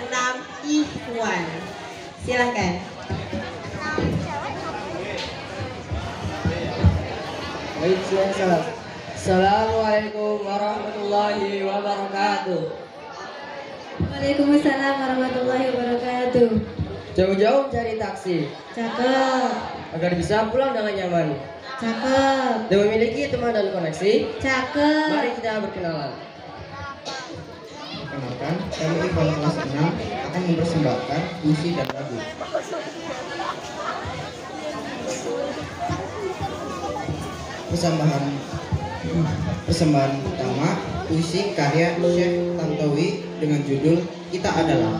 Ikhwan. Silahkan. Baik, silakan. Assalamualaikum warahmatullahi wabarakatuh. Waalaikumsalam warahmatullahi wabarakatuh. Jauh-jauh cari taksi Cakep, agar bisa pulang dengan nyaman cakep, dan memiliki teman dan koneksi. cakep. Mari kita berkenalan. Perkenalkan, kami Iqbal kelas 6 akan mempersembahkan puisi dan lagu. Persembahan pertama, puisi karya Syekh Tantowi dengan judul Kita Adalah.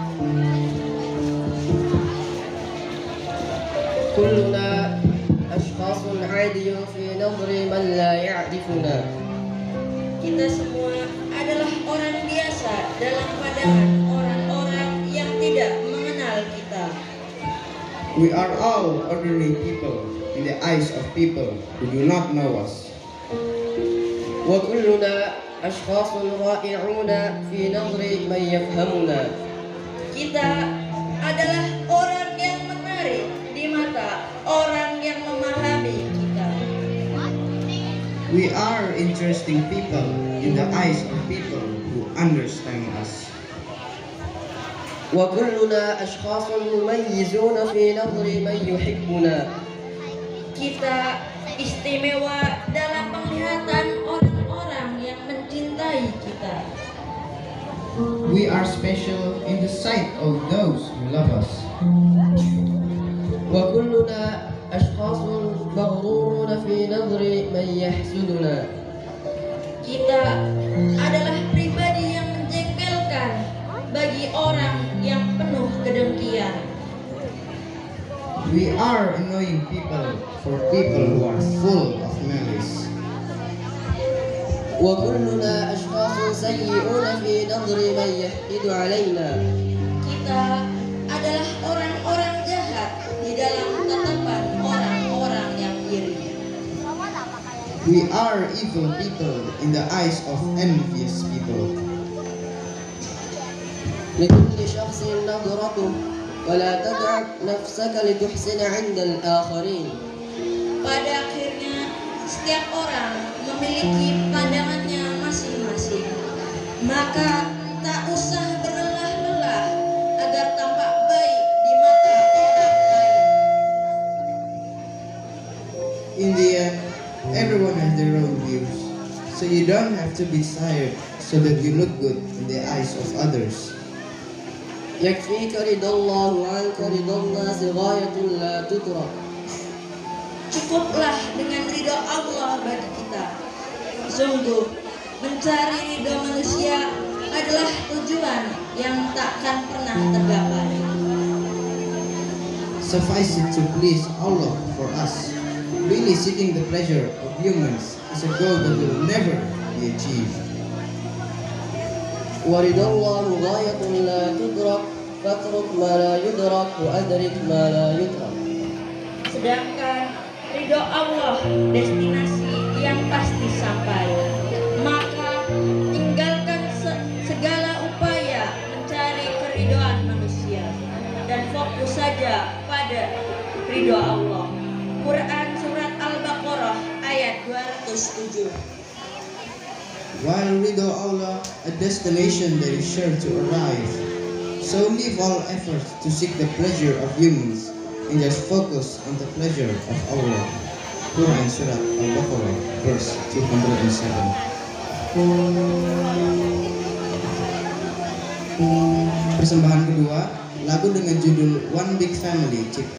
Kulluna ashkhasun 'adiyun fi nadri man la ya'rifuna. Kita semua adalah orang biasa dalam pandangan orang-orang yang tidak mengenal kita. We are all ordinary people in the eyes of people who do not know us. Wa kulluna ashkhasun ra'i'una fi nadri man yafhamuna. Kita adalah orang yang menarik di mata orang yang memahami kita. We are interesting people in the eyes of people who understand us. Wa kulluna ashkhasun mumayyizuna fi nadri man yuhibbuna. Kita istimewa dalam penglihatan orang-orang yang mencintai kita. We are special in the sight of those who love us. Wa kulluna ashkhasun maghruruna fi nadri man yahsuduna. Kita adalah pribadi yang menjengkelkan bagi orang yang penuh kedengkian. We are annoying people for people who are full of malice. Wa kulluna ashkhasun sayyi'una fi nadri man yahqidu alaina. Kita adalah orang-orang jahat di dalam tatapan orang-orang yang iri. We are evil people in the eyes of envious people. لكل شخص نظرته ولا تدعك نفسك لتحسن عند الآخرين. Pada akhirnya setiap orang memiliki pandangannya masing-masing. Maka tak usah berlelah-lelah agar tampak baik di mata orang lain. In the end, everyone has their own views, so you don't have to be tired so that you look good in the eyes of others. يكفيك رضا الله عنك رضا الناس غاية لا تترك. Cukuplah dengan ridho Allah bagi kita. Sungguh, mencari ridho manusia adalah tujuan yang takkan pernah tergapai. Suffice it to please Allah for us. Really seeking the pleasure of humans is a goal that will never be achieved. ورضا الله غاية لا تدرك فاترك ما لا يدرك وأدرك ما لا يترك. Sedangkan ridho Allah destinasi yang pasti sampai. Maka tinggalkan segala upaya mencari keridhaan manusia dan fokus saja pada ridho Allah. Quran surat Al-Baqarah ayat 207. While ridho Allah, a destination that is sure to arrive. So leave all efforts to seek the pleasure of humans and just focus on the pleasure of Allah. Quran Surat Al-Baqarah verse 207. Persembahan kedua, lagu dengan judul One Big Family